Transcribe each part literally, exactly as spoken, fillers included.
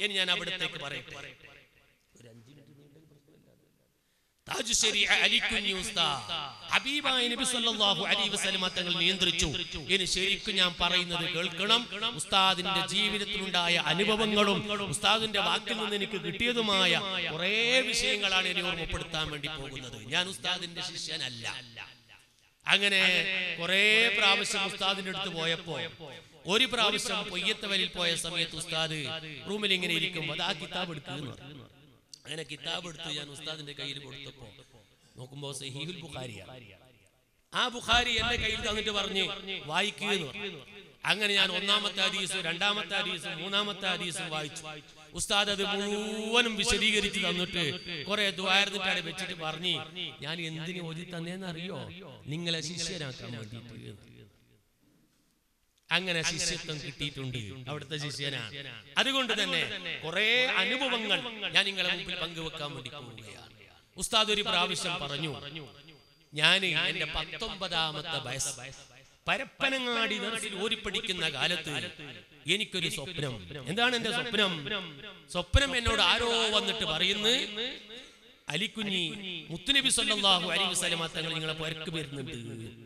ഇനി ഞാൻ അവിടത്തേക്ക് പറയട്ടെ. ഒരു അഞ്ച് മിനിറ്റ് താജ് ശരീഅ അലിക്കുഞ്ഞി ഉസ്താദ് ഹബീബായ നബി സല്ലല്ലാഹു അലൈഹി വസല്ലം തങ്ങൾ നിയന്ത്രിച്ചു. ഇനി ശരിക്കും ഞാൻ പറയുന്നത് കേൾക്കണം. ഉസ്താദിന്റെ ജീവിതത്തിലുണ്ടായ അനുഭവങ്ങളും ഉസ്താദിന്റെ വാക്കിൽ നിന്ന് എനിക്ക് കിട്ടിയതുമായ കുറേ വിഷയങ്ങളാണ് ഇനി ഓർമ്മപ്പെടുത്താൻ വേണ്ടി പോകുന്നത്. ഞാൻ ഉസ്താദിന്റെ ശിഷ്യനല്ല. അങ്ങനെ കുറെ പ്രാവശ്യം ഉസ്താദിന്റെ അടുത്ത് പോയപ്പോ ഒരു പ്രാവശ്യം പൊയ്യത്തവലിൽ പോയ സമയത്ത് ഉസ്താദ് റൂമിൽ ഇങ്ങനെ ഇരിക്കുമ്പോൾ ആ കിതാബ് എടുക്കുന്നു. അങ്ങനെ കിതാബ് എടുത്ത് ഞാൻ ഉസ്താദിന്റെ കയ്യിൽ കൊടുത്തപ്പോ നോക്കുമ്പോ സഹീഹുൽ ബുഖാരിയാണ്. ആ ബുഖാരി എന്റെ കയ്യിൽ തന്നിട്ട് പറഞ്ഞ് വായിക്കുന്നു. അങ്ങനെ ഞാൻ ഒന്നാമത്തെ ഹദീസും രണ്ടാമത്തെ ഹദീസും മൂന്നാമത്തെ ഹദീസും വായിച്ചു. ഉസ്താദ് അത് മുഴുവനും വിശദീകരിച്ച് തന്നിട്ട് കുറെ ദ്വാരത്തിട്ടാണ് വെച്ചിട്ട് പറഞ്ഞ് ഞാൻ എന്തിനു ഓതി തന്നേന്ന് അറിയോ? നിങ്ങളെ ശിഷ്യനാക്കാൻ വേണ്ടിയിട്ട്. അങ്ങനെ ശിഷ്യത്വം കിട്ടിയിട്ടുണ്ട്. അവിടുത്തെ ശിഷ്യനാണ്. അതുകൊണ്ട് തന്നെ കുറെ അനുഭവങ്ങൾ ഞാൻ നിങ്ങളെ മുമ്പിൽ പങ്കുവെക്കാൻ വേണ്ടി പോവുകയാണ്. ഉസ്താദ് ഒരു പ്രാവശ്യം പറഞ്ഞു, ഞാൻ എന്റെ പത്തൊമ്പതാമത്തെ വയസ്സ് പരപ്പനങ്ങാടി ദർസിൽ ഓടിപ്പടിക്കുന്ന കാലത്ത് എനിക്കൊരു സ്വപ്നം. എന്താണ് എന്റെ സ്വപ്നം? സ്വപ്നം എന്നോട് ആരോ വന്നിട്ട് പറയുന്നു, അലിക്കുഞ്ഞി മുത്തുനബി സല്ലല്ലാഹു അലൈഹി വസല്ലം തങ്ങൾ നിങ്ങളെ പുരക്ക് വരുന്നുണ്ട്.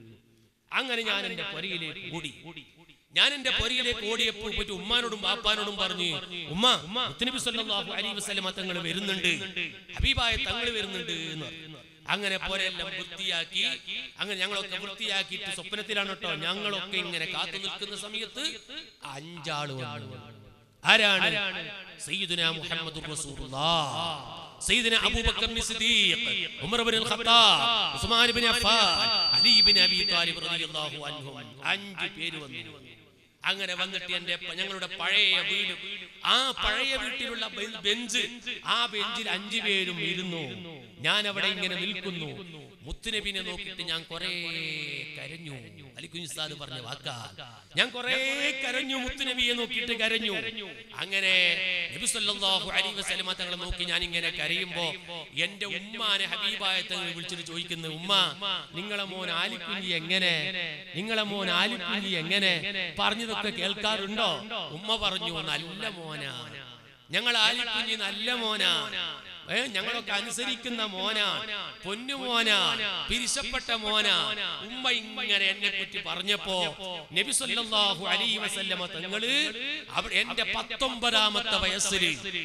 അങ്ങനെ ഞാൻ എന്റെ പുരയിലേക്ക് ഓടി. ഞാൻ എന്റെ പുരയിലേക്ക് ഓടിയപ്പോൾ പോയിട്ട് ഉമ്മാനോടും ബാപ്പാനോടും പറഞ്ഞു, ഉമ്മ മുത്തുനബി സല്ലല്ലാഹു അലൈഹി വസല്ലം തങ്ങൾ വരുന്നുണ്ട്, ഹബീബായ തങ്ങൾ വരുന്നുണ്ട് എന്ന് പറഞ്ഞു. അങ്ങനെ പുരയെല്ലാം വൃത്തിയാക്കി. അങ്ങനെ ഞങ്ങളൊക്കെ വൃത്തിയാക്കിയിട്ട് സ്വപ്നത്തിലാണ് കേട്ടോ ഞങ്ങളൊക്കെ ഇങ്ങനെ കാത്തു നിൽക്കുന്ന സമയത്ത് അഞ്ചാള് വന്നു. ആരാണ്? സയ്യിദുനാ മുഹമ്മദുർ റസൂലുള്ളാഹ്, സയ്യിദുനാ അബൂബക്കർ സിദ്ദീഖ്, ഉമർ ഇബ്നുൽ ഖത്താബ്, ഉസ്മാൻ ഇബ്നു അഫ്ഫാൻ, അലി ഇബ്നു അബീ താലിബ് റളിയല്ലാഹു അൻഹും. അഞ്ച് പേര് വന്നു. അങ്ങനെ വന്നിട്ട് എന്റെ ഞങ്ങളുടെ പഴയ വീട്, ആ പഴയ വീട്ടിലുള്ള ബെഞ്ച്, ആ ബെഞ്ചിൽ അഞ്ചു പേരും ഇരുന്നു. ഞാൻ അവിടെ ഇങ്ങനെ നിൽക്കുന്നു. മുത്തുനബിനെ നോക്കിയിട്ട് ഞാൻ കുറെ കരഞ്ഞു. അലിക്കുഞ്ഞി ഉസ്താദ് പറഞ്ഞ വാക്കാ, ഞാൻ കുറെ കരഞ്ഞു, മുത്തുനബിയെ നോക്കിയിട്ട് കരഞ്ഞു. അങ്ങനെ നബി സല്ലല്ലാഹു അലൈഹി വസല്ലം തങ്ങളെ നോക്കി ഞാൻ ഇങ്ങനെ കരയുമ്പോ എന്റെ ഉമ്മാനെ ഹബീബായ തങ്ങൾ വിളിച്ചിട്ട് ചോദിക്കുന്നു, ഉമ്മ നിങ്ങളെ മോൻ ആലിക്കുഞ്ഞി എങ്ങനെ, നിങ്ങളെ മോൻ ആലിക്കുഞ്ഞി എങ്ങനെ, പറഞ്ഞതൊക്കെ കേൾക്കാറുണ്ടോ? ഉമ്മ പറഞ്ഞു, നല്ല മോനാ, ഞങ്ങൾ ആലിക്കുഞ്ഞി നല്ല മോനാ, ഏ ഞങ്ങളൊക്കെ അനുസരിക്കുന്ന മോനാ, പൊന്നു മോനാ, പിരിശപ്പെട്ട മോനാ. ഉമ്മ ഇങ്ങനെ എന്നെ പറ്റി പറഞ്ഞപ്പോ നബി സല്ലല്ലാഹു അലൈഹി വസല്ലം തങ്ങള് എന്റെ പത്തൊമ്പതാമത്തെ വയസ്സിൽ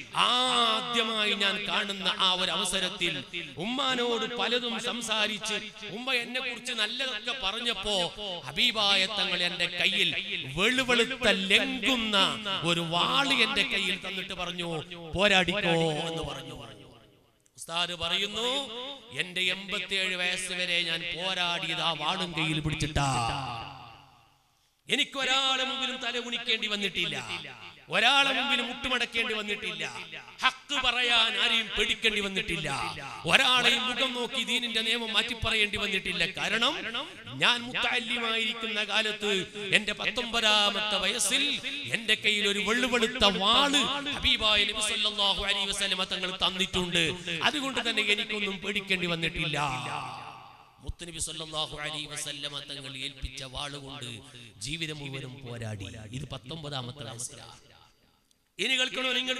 ആദ്യമായി ഞാൻ കാണുന്ന ആ ഒരു അവസരത്തിൽ ഉമ്മാനോട് പലതും സംസാരിച്ച് ഉമ്മ എന്നെ കുറിച്ച് നല്ലതൊക്കെ പറഞ്ഞപ്പോ ഹബീബായ തങ്ങൾ എന്റെ കയ്യിൽ വെളുവെളുത്ത ലംഘുന്ന ഒരു വാള് എന്റെ കയ്യിൽ തന്നിട്ട് പറഞ്ഞു, പോരാടിക്കോ എന്ന് പറഞ്ഞു. ഉസ്താദ് പറയുന്നു, എന്റെ എൺപത്തിയേഴ് വയസ്സ് വരെ ഞാൻ പോരാടിയത് ആ വാളും കയ്യിൽ പിടിച്ചിട്ടാ. എനിക്കൊരാളെ മുമ്പിലും തല കുനിക്കേണ്ടി വന്നിട്ടില്ല, ഒരാളെ മുമ്പിലും മുട്ടുമടക്കേണ്ടി വന്നിട്ടില്ല, ഹക്ക് പറയാൻ ആരെയും പേടിക്കേണ്ടി വന്നിട്ടില്ല, ഒരാളെയും മുഖം നോക്കി ദീനിന്റെ നിയമം മാറ്റി പറയേണ്ടി വന്നിട്ടില്ല. കാരണം ഞാൻ മുത്തഅല്ലിമായിരിക്കുന്ന കാലത്ത് എന്റെ പത്തൊമ്പതാമത്തെ വയസ്സിൽ എന്റെ കയ്യിൽ ഒരു വെള്ളുവെളുത്ത വാള് ഹബീബായ നബി സല്ലല്ലാഹു അലൈഹി വസല്ലം തങ്ങൾ തന്നിട്ടുണ്ട്. അതുകൊണ്ട് തന്നെ എനിക്കൊന്നും പേടിക്കേണ്ടി വന്നിട്ടില്ല. മുത്തുനബി സല്ലല്ലാഹു അലൈഹി വസല്ലം തങ്ങൾ ഏൽപ്പിച്ച വാളുകൊണ്ട് ജീവിതം മുഴുവനും പോരാടി. ഇത് പത്തൊമ്പതാമത്തെ വയസ്സിലാണ്. ഇനി കേൾക്കണോ നിങ്ങൾ?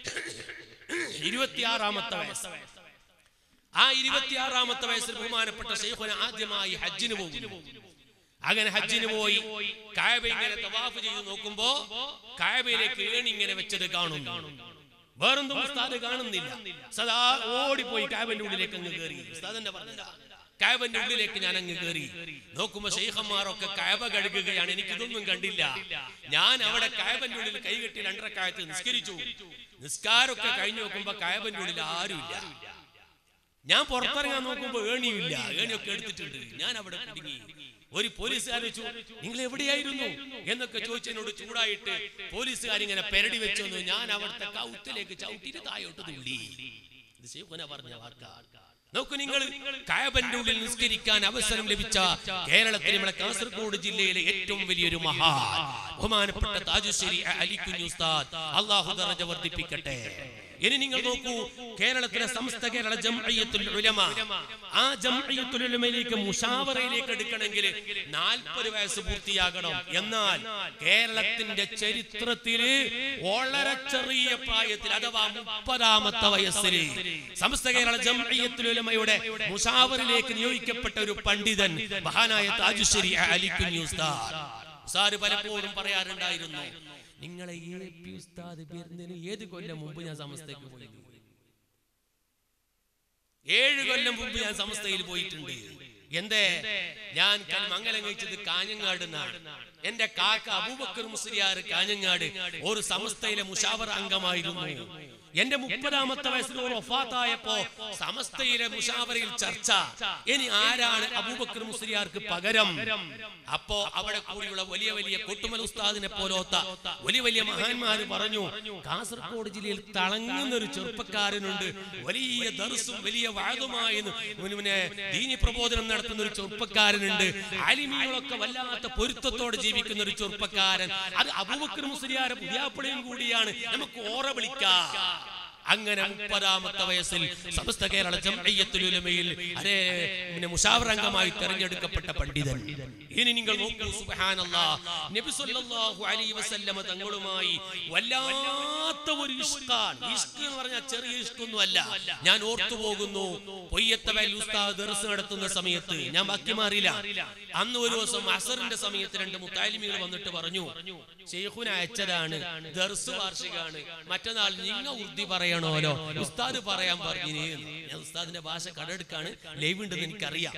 ഇരുപത്തിയാറാമത്തെ വയസ്സ്. ആ ഇരുപത്തിയാറാമത്തെ വയസ്സിൽ ബഹുമാനപ്പെട്ട ശൈഖുന ആദ്യമായി ഹജ്ജിന് പോകുന്നു. അങ്ങനെ ഹജ്ജിന് പോയി കഅബ ഇങ്ങനെ തവാഫ് ചെയ്ത് നോക്കുമ്പോ കഅബയിലേക്ക് ഏണി ഇങ്ങനെ വെച്ചത് കാണുന്നു. വേറൊന്നും ഉസ്താദ് കാണുന്നില്ല. സദാ ഓടിപ്പോയി കഅബന്റെ ഉള്ളിലേക്ക് അങ്ങ് കയറി. ഉസ്താദിന്റെ പറഞ്ഞ കഅബന്റെ ഉള്ളിലേക്ക് ഞാൻ അങ്ങ് കയറി. നോക്കുമ്പോ ശൈഖന്മാരൊക്കെ കഅബ കഴുകുകയാണ്. എനിക്കിതൊന്നും കണ്ടില്ല. ഞാൻ അവിടെ കഅബന്റെ ഉള്ളിൽ കൈകെട്ടി രണ്ടരക്കാലത്ത് നിസ്കരിച്ചു. നിസ്കാരമൊക്കെ കഴിഞ്ഞു നോക്കുമ്പോ കഅബന്റെ ഉള്ളിൽ ആരുമില്ല. ഞാൻ പുറത്തിറങ്ങാൻ നോക്കുമ്പോ ഏണിയുമില്ല. ഏണിയൊക്കെ എടുത്തിട്ടുണ്ട്. ഞാൻ അവിടെ കുടുങ്ങി. ഒരു പോലീസുകാർ വെച്ചു, നിങ്ങൾ എവിടെയായിരുന്നു എന്നൊക്കെ ചോദിച്ചതിനോട് ചൂടായിട്ട് പോലീസുകാരിങ്ങനെ പെരടി വെച്ചു. ഞാൻ അവിടുത്തെ കൗത്തിലേക്ക് ചവിട്ടിട്ട് തായോട്ട് തുള്ളി. ഇത് ശൈഖുന പറഞ്ഞ വാക്കാ. നോക്കൂ നിങ്ങൾ, കഅബന്റെ ഉള്ളിൽ നിസ്കരിക്കാൻ അവസരം ലഭിച്ച കേരളത്തിലെ നമ്മുടെ കാസർഗോഡ് ജില്ലയിലെ ഏറ്റവും വലിയൊരു മഹാൻ ബഹുമാനപ്പെട്ട താജുശ്ശേരി അലിക്കുഞ്ഞി ഉസ്താദ്, അല്ലാഹു ദറജ വർദ്ധിപ്പിക്കട്ടെ. ഇനി നിങ്ങൾ നോക്കൂ, കേരളത്തിലെ സമസ്ത കേരള ജംഇയ്യത്തുൽ ഉലമ, ആ ജംഇയ്യത്തുൽ ഉലമയിലേക്ക് മുശാവറയിലേക്ക് എടുക്കണമെങ്കിൽ നാൽപ്പത് വയസ്സ് പൂർത്തിയാകണം. എന്നാൽ കേരളത്തിന്റെ ചരിത്രത്തിൽ വളരെ ചെറിയ പ്രായത്തിൽ അഥവാ മുപ്പതാമത്തെ വയസ്സിൽ സമസ്ത കേരള ജംഇയ്യത്തുൽ ഉലമയുടെ മുശാവറയിലേക്ക് നിയോഗിക്കപ്പെട്ട ഒരു പണ്ഡിതൻ മഹാനായ താജുശ്ശേരി അലി കുഞ്ഞി ഉസ്താദ്. ഉസ്താദ് പലപ്പോഴും പറയാറുണ്ടായിരുന്നു, നിങ്ങളെ എ പി ഉസ്താദ് വരുന്നതിന് ഏത് കൊല്ലം മുമ്പ് ഞാൻ സമസ്തയ്ക്ക് പോയി, ഏഴ് കൊല്ലം മുമ്പ് ഞാൻ സമസ്തയിൽ പോയിട്ടുണ്ട്. എന്തേ, ഞാൻ മംഗലം കഴിച്ചത് കാഞ്ഞങ്ങാട് എന്നാണ്. എന്റെ കാക്ക അബൂബക്കർ മുസ്ലിയാർ കാഞ്ഞങ്ങാട് ഒരു സമസ്തയിലെ മുശാവറ അംഗമായിരുന്നു. എന്റെ മുപ്പതാമത്തെ വയസ്സിൽ ഒരു വഫാത്തായപ്പോ സമസ്തയിലെ മുശാവറയിൽ ചർച്ച, ഇനി ആരാണ് അബൂബക്കർ മുസ്ലിയാർക്ക് പകരം. അപ്പോ അവിടെ കൂടിയുള്ള വലിയ വലിയ കൊട്ടുമൽ ഉസ്താദിനെ പോലോത്ത വലിയ വലിയ മഹാന്മാര് പറഞ്ഞു, കാസർഗോഡ് ജില്ലയിൽ തളങ്ങുന്ന ഒരു ചെറുപ്പക്കാരനുണ്ട്, വലിയ ദർസും വലിയ വാദുമായി പിന്നെ ദീനി പ്രബോധനം നടത്തുന്ന ഒരു ചെറുപ്പക്കാരനുണ്ട്, ആലിമീങ്ങളൊക്കെ വല്ലാത്ത പൊരുത്തത്തോടെ ജീവിക്കുന്ന ഒരു ചെറുപ്പക്കാരൻ, അത് അബൂബക്കർ മുസ്ലിയാരെ പുതിയാപ്പിളയും കൂടിയാണ്, നമുക്ക് ഓറ വിളിക്കാം. അങ്ങനെ മുപ്പതാമത്തെ വയസ്സിൽ സമസ്ത കേരള ജംഇയ്യത്തുൽ ഉലമയിൽ അരേ പിന്നെ മുശാവറ അംഗമായി തെരഞ്ഞെടുക്കപ്പെട്ട പണ്ഡിതൻ. ഇനി നിങ്ങൾ നോക്കൂ, സുബ്ഹാനല്ലാഹ്, നബി സല്ലല്ലാഹു അലൈഹി വസല്ലമ തങ്ങളുമായി വല്ലാത്ത ഒരു ഇഷ്കാൻ. ഇഷ്ക് എന്ന് പറഞ്ഞാൽ ചെറിയ ഇഷ്കൊന്നും അല്ല. ഞാൻ ഓർത്തു പോകുന്നു, പൊയ്യത്തവൽ ഉസ്താദ് ദർസ് നടത്തുന്ന സമയത്ത്, ഞാൻ ബാക്കി മാറിയില്ല, അന്ന് ഒരു ദിവസം അസറിന്റെ സമയത്ത് രണ്ട് മുത്താലിമികൾ വന്നിട്ട് പറഞ്ഞു, ശൈഖുന അയച്ചതാണ്, ദർസ് വാർഷികമാണ്, മറ്റന്നാൾ നിങ്ങ ഉർദി പറയണോലോ, ഉസ്താദ് പറയാൻ പറഞ്ഞു. ഞാൻ ഉസ്താദിന്റെ ഭാഷ കടെടുക്കാണ്, ലൈവ് ഉണ്ടെന്ന് എനിക്കറിയാം.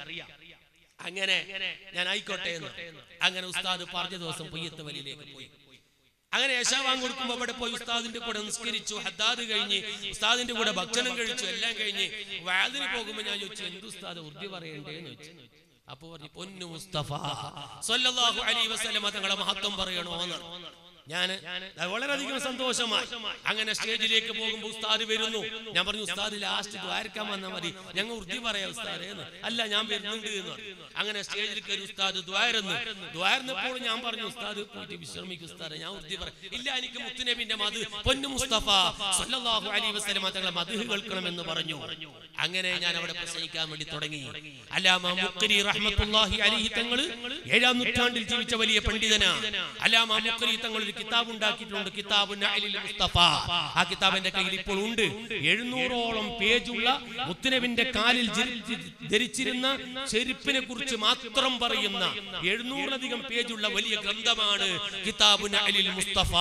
അങ്ങനെ ഞാൻ ആയിക്കോട്ടെ എന്ന് അങ്ങനെ ഉസ്താദ് പറഞ്ഞ ദിവസം പൊയ്യത്ത് വലിയിലേക്ക് പോയി. അങ്ങനെ യശാവാൻ കൊടുക്കുമ്പോ അവിടെ പോയി ഉസ്താദിന്റെ കൂടെ നിസ്കരിച്ചു, ഹദ്ദാദ് കഴിഞ്ഞ് ഉസ്താദിന്റെ കൂടെ ഭക്ഷണം കഴിച്ചു, എല്ലാം കഴിഞ്ഞ് വാദിന് പോകുമ്പോ ഞാൻ ചോദിച്ചു, എന്ത് ഉസ്താദ് ഉർദി പറയണ്ടേന്ന് ചോദിച്ചു. അപ്പൊ പറഞ്ഞു, പൊന്നു മുസ്തഫ സ്വല്ലല്ലാഹു അലൈഹി വസല്ലമ തങ്ങളെ മഹത്വം പറയണോന്ന്. ഞാൻ വളരെയധികം സന്തോഷമായി. അങ്ങനെ സ്റ്റേജിലേക്ക് പോകുമ്പോൾ ഉസ്താദ് വരുന്നു. ഞാൻ പറഞ്ഞു, ഉസ്താദ് ലാസ്റ്റ് ദ്വാരക്കാൻ വന്നാൽ മതി, ഞങ്ങൾ ഉർദി പറയാം ഉസ്താദ് എന്ന്. അല്ല, ഞാൻ വരുന്നുണ്ട് എന്ന് പറഞ്ഞു. അങ്ങനെ സ്റ്റേജിൽ കയറി ഉസ്താദ് ദ്വാരന്നു. ദ്വാരന്നപ്പോൾ ഞാൻ പറഞ്ഞു, ഉസ്താദ് പോയിട്ട് വിശ്രമിക്കും ഉസ്താദ്, ഞാൻ ഉർദി പറയാം. ഇല്ല, എനിക്ക് മുത്തുനബിന്റെ മദ്, പൊന്നു മുസ്തഫ സ്വല്ലല്ലാഹു അലൈഹി വസല്ലമ തങ്ങളെ മദ്ഹ് കേൾക്കണമെന്ന് പറഞ്ഞു. അങ്ങനെ ഞാൻ അവിടെ പ്രസംഗിക്കാൻ വേണ്ടി തുടങ്ങി. അല്ലാമ മുഖ്രി റഹ്മത്തുള്ളാഹി അലൈഹി തങ്ങൾ ഏഴാം നൂറ്റാണ്ടിൽ ജീവിച്ച വലിയ പണ്ഡിതനാണ്. അല്ലാമ മുഖ്രി തങ്ങൾ ഒരു കിതാബ് ഉണ്ടാക്കിയിട്ടുണ്ട്, കിതാബുൻ നഅലിൽ മുസ്തഫ. ആ കിതാബ് എന്റെ കയ്യിൽ ഇപ്പോൾ ഉണ്ട്. എഴുന്നൂറോളം പേജുള്ള മുത്തുനബിന്റെ കാലിൽ ധരിച്ചിരുന്ന ചെരുപ്പിനെ കുറിച്ച് മാത്രം പറയുന്ന എഴുന്നൂറിലധികം പേജുള്ള വലിയ ഗ്രന്ഥമാണ് കിതാബുൻ നഅലിൽ മുസ്തഫ.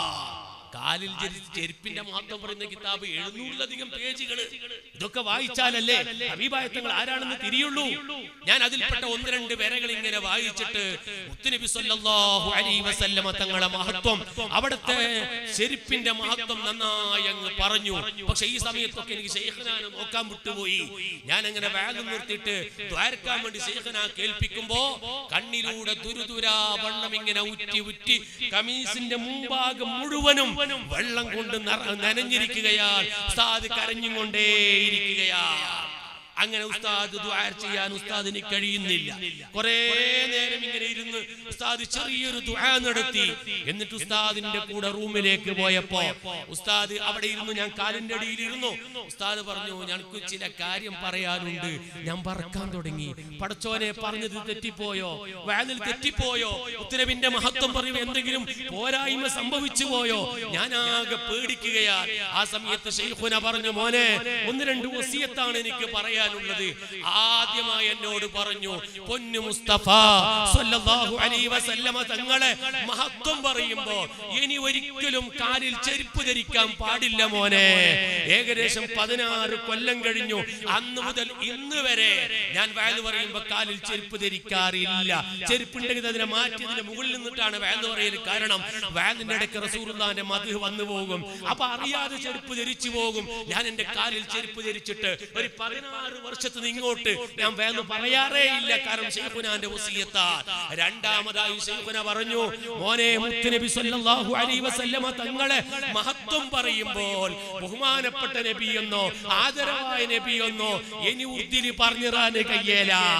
കാലിൽ ചെരുപ്പിന്റെ മഹത്വം പറയുന്ന കിതാബ്, എഴുന്നൂറിലധികം പേജുകൾ. ഇതൊക്കെ വായിച്ചാലല്ലേ ഹബീബായ തങ്ങൾ ആരാണെന്ന് തിരിയുള്ളൂ. ഞാൻ അതിൽപ്പെട്ട ഒന്ന് രണ്ട് പേരകൾ ഇങ്ങനെ വായിച്ചിട്ട് മുത്തുനബി സ്വല്ലല്ലാഹു അലൈഹി വസല്ലമ തങ്ങളെ മഹത്വം, അവിടുത്തെ ചെരുപ്പിന്റെ മഹത്വം നന്നായി അങ്ങ് പറഞ്ഞു. പക്ഷെ ഈ സമയത്തൊക്കെ എനിക്ക് ശൈഖനാനെ നോക്കാൻ വിട്ടുപോയി. ഞാൻ അങ്ങനെ വാദം നിർത്തിയിട്ട് ദ്വാരക്കാൻ വേണ്ടി ശൈഖന കേൾപ്പിക്കുമ്പോ കണ്ണിലൂടെ ദുരുദുരാ വെള്ളം ഇങ്ങനെ ഉറ്റി ഉറ്റി കമീസിന്റെ മുമ്പാകം മുഴുവനും വെള്ളം കൊണ്ട് നനഞ്ഞിരിക്കുകയാണ്. ഉസ്താദ് കരഞ്ഞുകൊണ്ടേയിരിക്കുകയാണ്. അങ്ങനെ ഉസ്താദ് ദുആ ചെയ്യാൻ ഉസ്താദിന് കഴിയുന്നില്ല. കുറേ നേരം ഇങ്ങനെ ഇരുന്ന് ഉസ്താദ് ചെറിയൊരു ദുആ നടത്തി. എന്നിട്ട് ഉസ്താദിന്റെ കൂടെ റൂമിലേക്ക് പോയപ്പോ ഉസ്താദ് അവിടെ ഇരുന്നു, ഞാൻ കാലിന്റെ അടിയിൽ ഇരുന്നു. ഉസ്താദ് പറഞ്ഞു, ഞങ്ങൾക്ക് ചില കാര്യം പറയാനുണ്ട്. ഞാൻ പറക്കാൻ തുടങ്ങി. പടച്ചോനെ, പറഞ്ഞത് തെറ്റിപ്പോയോ, വാതിൽ തെറ്റിപ്പോയോ, ഉത്തരവിന്റെ മഹത്വം പറയുമ്പോൾ എന്തെങ്കിലും പോരായ്മ സംഭവിച്ചു പോയോ, ഞാൻ ആകെ പേടിക്കുകയാണ്. ആ സമയത്ത് ശൈഖുന പറഞ്ഞു, മോനെ, ഒന്ന് രണ്ട് വസിയത്താണ് എനിക്ക് പറയാൻ ുള്ളത്. ആദ്യമായി എന്നോട് പറഞ്ഞു, പൊന്നു മുസ്തഫ സ്വല്ലല്ലാഹു അലൈഹി വസല്ലമ തങ്ങളെ മഹത്വം പറയുമ്പോ ഇനി ഒരിക്കലും കാലിൽ ചെരുപ്പ് ധരിക്കാൻ പാടില്ല മോനെ. ഏകദേശം പതിനാറ് കൊല്ലം കഴിഞ്ഞു. അന്ന് മുതൽ ഇന്ന് വരെ ഞാൻ വയല് പറയുമ്പോ കാലിൽ ചെരുപ്പ് ധരിക്കാറില്ല. ചെരുപ്പുണ്ടെങ്കിൽ അതിനെ മാറ്റി അതിന്റെ മുകളിൽ നിന്നിട്ടാണ് വയല് പറയൽ. കാരണം വയലിന്റെ ഇടയ്ക്ക് റസൂലുള്ളാഹിന്റെ മദ്ഹ് വന്നു പോകും. അപ്പൊ അറിയാതെ ചെരുപ്പ് ധരിച്ചു പോകും. ഞാൻ എന്റെ കാലിൽ ചെരുപ്പ് ധരിച്ചിട്ട് ഒരു പതിനാറ് വർഷത്തിന് ഇങ്ങോട്ട് ഞാൻ വേണം പറയാറേ ഇല്ല. കാരണം ശൈഖുനാന്റെ വസിയത്താൽ. രണ്ടാമതായി ശൈഖുന പറഞ്ഞു, മോനെ, മുത്തുനബി സ്വല്ലല്ലാഹു അലൈഹി വസല്ലമ തങ്ങളെ മഹത്വം പറയുമ്പോൾ ബഹുമാനപ്പെട്ട നബിയെന്നോ ആദരവായ നബിയെന്നോ ഇനി ഉർദിൽ പറഞ്ഞിറാന് കയ്യേല.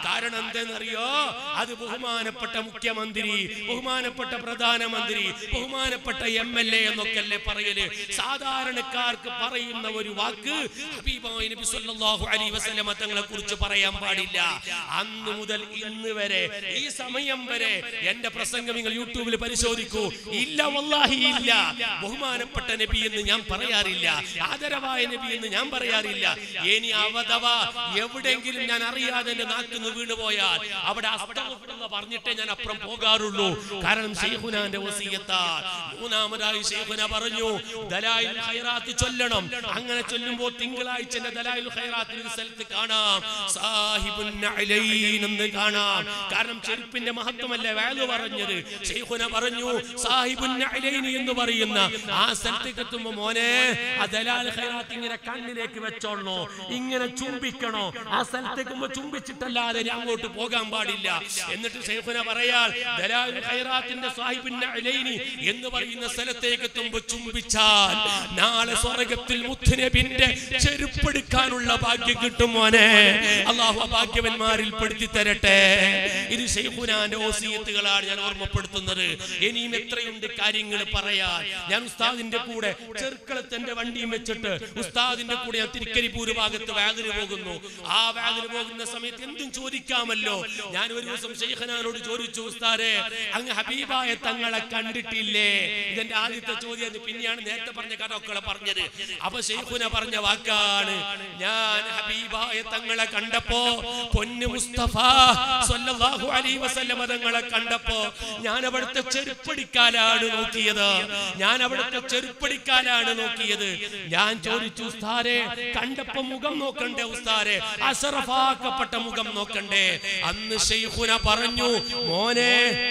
കാരണം എന്തെന്നറിയോ? അത് ബഹുമാനപ്പെട്ട മുഖ്യമന്ത്രി, ബഹുമാനപ്പെട്ട പ്രധാനമന്ത്രി, ബഹുമാനപ്പെട്ട എം എൽ എ എന്നൊക്കെ അല്ലേ പറയല്. സാധാരണക്കാർക്ക് പറയുന്ന ഒരു വാക്ക് ഹബീബായ നബി സല്ലല്ലാഹു അലൈഹി വസല്ലം തങ്ങളെ കുറിച്ച് പറയാൻ പാടില്ല. അന്ന് മുതൽ ഇന്ന് വരെ ഈ സമയം വരെ എന്റെ പ്രസംഗം നിങ്ങൾ യൂട്യൂബിൽ പരിശോധിക്കൂ. ഇല്ല, വല്ലാഹി ഇല്ല, ബഹുമാനപ്പെട്ട നബി എന്ന് ഞാൻ പറയാറില്ല, ആദരവായ നബി എന്ന് ഞാൻ പറയാറില്ല. ഇനി അവധവ എവിടെയെങ്കിലും ഞാൻ അറിയാതെ എന്റെ നാക്കിന്ന് വീണുപോയാൽ അവിടെ അസ്തഗ്ഫിറുല്ലാഹ് പറഞ്ഞിട്ടേ ഞാൻ അപ്പുറം പോകാറുള്ളൂ. കാരണം ശൈഖുനാന്റെ വസിയത്താൽ. മൂന്നാമതായി ശൈഖുന പറഞ്ഞു ദലായിലുൽ ഖൈറാത്ത് ചൊല്ലണം. അങ്ങനെ ചൊല്ലുമ്പോൾ തിങ്കളാഴ്ച ദലായിലുൽ ഖൈറാത്തിൽ ഒരു സ്ഥലത്ത് കാണാം സാഹിബുൻ നഅലൈൻ എന്ന് കാണാം. കാരണം ചെരുപ്പിന്റെ മഹത്വമല്ലേ വഅദ് പറഞ്ഞത്. ശൈഖുന പറഞ്ഞു സാഹിബുൻ നഅലൈൻ എന്ന് പറയുന്ന ആ സ്ഥലത്തേക്ക് എത്തുമ്പോൾ മോനെ ആ ദലാൽ ഖൈറാത്ത് ഇങ്ങനെ കണ്ണിലേക്ക് വെച്ചോളണോ, ഇങ്ങനെ ചുംബിക്കണോ. ആ സ്ഥലത്തേക്ക് ചുംബിച്ചിട്ടല്ലാതെ അങ്ങോട്ട് പോകാൻ പാടില്ല. എന്നിട്ട് ശൈഖുന പറയാൽ ദലാൽ ഖൈറാത്തിന്റെ സാഹിബുൻ നഅലൈൻ എന്ന് പറയുന്ന സ്ഥലത്തേക്ക് എത്തുമ്പോൾ ചുംബിച്ചാൽ നാളെ സ്വർഗ്ഗത്തിൽ മുത്തുനബിന്റെ ചെരുപ്പെടുക്കാനുള്ള ഭാഗ്യം കിട്ടും മോനെ. അല്ലാഹു ആ ഭാഗ്യവന്മാരിൽ പെടുത്തി തരട്ടെ. ഇത് ശൈഖുനാന്റെ വസിയത്തുകളാണ് ഞാൻ ഓർമ്മപ്പെടുത്തുന്നത്. ഇനിയും എത്രയുണ്ട് കാര്യങ്ങൾ പറയാൻ. ഞാൻ ഉസ്താദിന്റെ കൂടെ ചെറുക്കളത്തിന്റെ വണ്ടിയും വെച്ചിട്ട് ഉസ്താദിന്റെ കൂടെ ഞാൻ തിരുക്കരിപ്പൂര് ഭാഗത്ത് വാതിന് പോകുന്നു. ആ വാതിന് പോകുന്ന സമയത്ത് എന്തും ചോദിക്കാമല്ലോ. ഞാൻ ഒരു ദിവസം ശൈഖുനാനോട് ചോദിച്ചു, ഉസ്താദേ അങ്ങ് ഹബീബായ തങ്ങളെ കണ്ടിട്ടില്ലേ? ഇതെന്റെ ആദ്യത്തെ ചോദ്യം. പിന്നെയാണ് നേരത്തെ പറഞ്ഞ കഥകളെ പറഞ്ഞത്. അപ്പൊ ശൈഖുന പറഞ്ഞ വാക്കാണ്, ഞാൻ ഹബീബായ തങ്ങളെ കണ്ടപ്പോ, പൊന്നു മുസ്തഫ സ്വല്ലല്ലാഹു അലൈഹി വസല്ലം തങ്ങളെ കണ്ടപ്പോ ഞാൻ അവിടുത്തെ ചെരുപ്പടിക്കാലാണ് നോക്കിയത്. ഞാൻ അവിടുത്തെ ചെരുപ്പടിക്കാലാണ് നോക്കിയത്. ഞാൻ ചോദിച്ചു, ഉസ്താദേ കണ്ടപ്പോ മുഖം നോക്കണ്ടേ ഉസ്താദേ? അശറഫാക്കപ്പെട്ട മുഖം നോക്കണ്ടേ? അന്ന് ശൈഖുന പറഞ്ഞു, മോനെ